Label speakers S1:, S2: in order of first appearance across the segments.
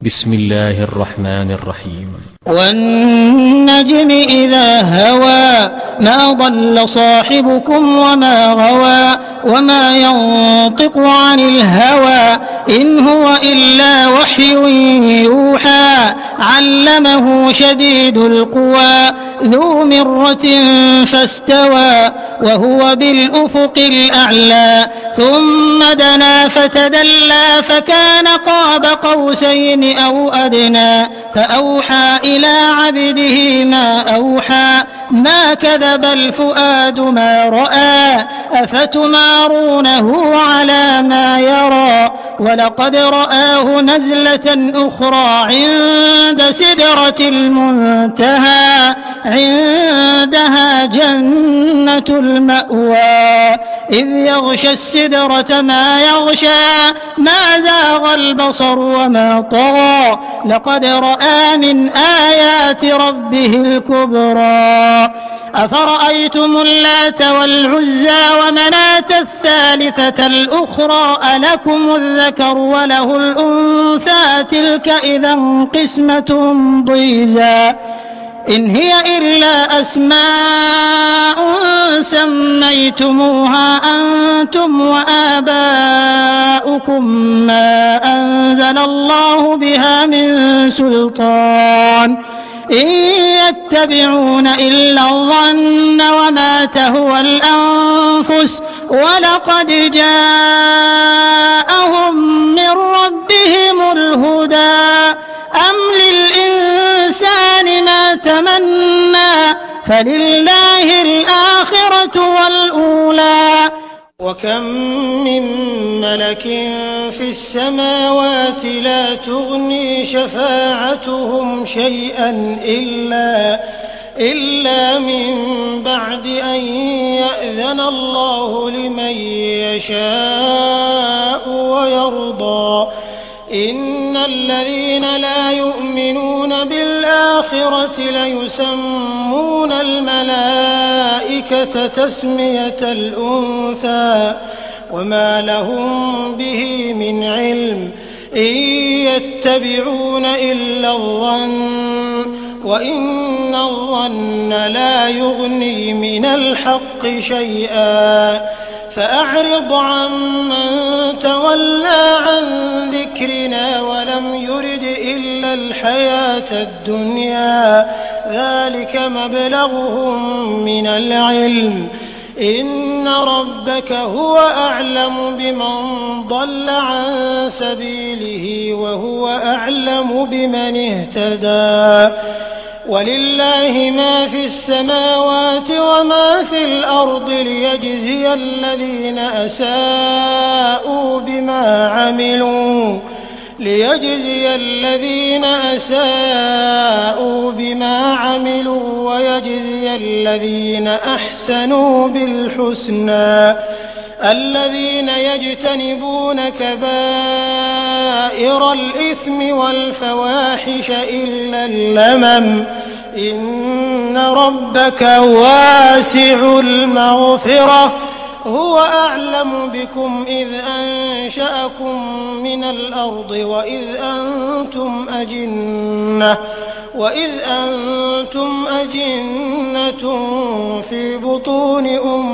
S1: بسم الله الرحمن الرحيم.
S2: والنجم إذا هوى ما ضل صاحبكم وما غوى وما ينطق عن الهوى إن هو إلا وحي يوحى علمه شديد القوى ذو مرة فاستوى وهو بالأفق الأعلى ثم دنا فتدلى فكان قاب قوسين أو أدنى فأوحى إلى عبده ما أوحى ما كذب الفؤاد ما رأى أفتمارونه على ما يرى ولقد رآه نزلة أخرى عند سدرة المنتهى عندها جنة المأوى إذ يغشى السدرة ما يغشى ما زاغ البصر وما طغى لقد رأى من آيات ربه الكبرى أفرأيتم اللات والعزى ومناة الثالثة الأخرى ألكم الذكر وله الأنثى تلك إذا قسمة ضيزى إن هي إلا أسماء سميتموها أنتم وآباؤكم ما أنزل الله بها من سلطان إن يتبعون إلا الظن وما تهوى الأنفس ولقد جاءهم من ربهم الهدى أم للإنسان ما تمنى فلله الآخرة والأولى
S3: وكم من ملك في السماوات لا تغني شفاعتهم شيئا إلا من بعد أن يأذن الله لمن يشاء ويرضى إن الذين لا يؤمنون بالآخرة ليسمون الملائكة تسمية الأنثى وما لهم به من علم إن يتبعون إلا الظن وإن الظن لا يغني من الحق شيئا فأعرض عمن تولى عن ذكرنا ولم يرد إلا الحياة الدنيا ذلك مبلغهم من العلم إن ربك هو أعلم بمن ضل عن سبيله وهو أعلم بمن اهتدى ولله ما في السماوات وما في الأرض ليجزي الذين أساءوا بما عملوا ويجزي الذين أحسنوا بالحسنى الذين يجتنبون كبائر الإثم والفواحش إلا اللمم إن ربك واسع المغفرة هو أعلم بكم إذ أنشأكم من الأرض وإذ أنتم أجنة في بطون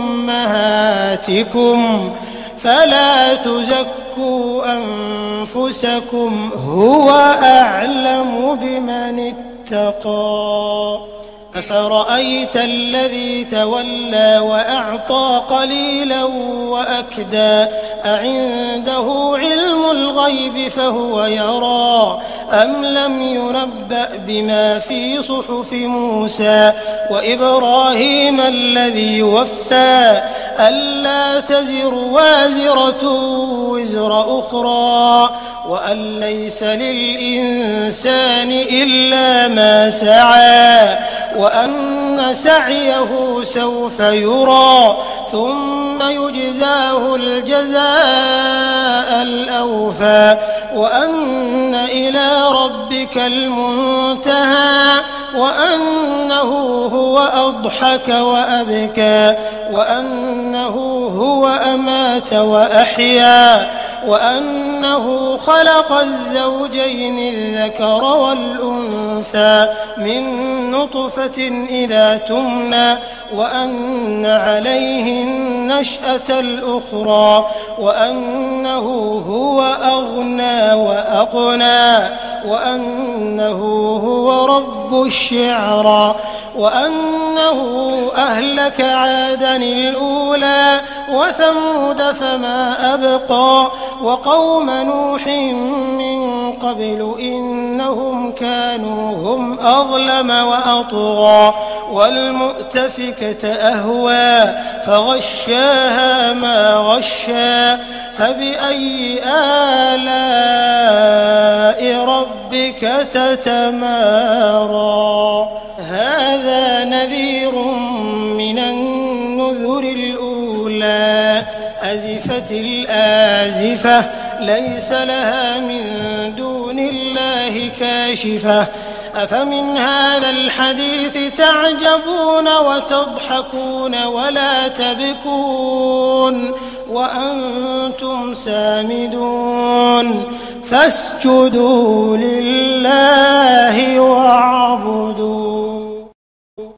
S3: أمهاتكم فلا تزكوا أنفسكم هو أعلم بمن اتقى أفرأيت الذي تولى وأعطى قليلا وأكدى أعنده علم الغيب فهو يرى أم لم ينبأ بما في صحف موسى وإبراهيم الذي وفى ألا تزر وازرة وزر أخرى وأن ليس للإنسان إلا ما سعى وأن سعيه سوف يرى ثم يجزاه الجزاء الأوفى وأن إلى ربك المنتهى وأنه هو أضحك وأبكى وأنه هو أمات وأحيا وأنه خلق الزوجين الذكر والأنثى من نطفة إذا تمنى وأن عليه النشأة الأخرى وأنه هو أغنى وأقنى وأنه هو رب الشعرى وأنه أهلك عادا الأولى وثمود فما أبقى وقوم نوح من قبل إنهم كانوا هم أظلم وأطغى والمؤتفكة أهوى فغشاها ما غشى فبأي آلاء ربك تتمارى هذا نذير من النذر الأولى أزفت الآزفة ليس لها من دون الله كاشفة أفمن هذا الحديث تعجبون وتضحكون ولا تبكون وأنتم سامدون فاسجدوا لله واعبدوا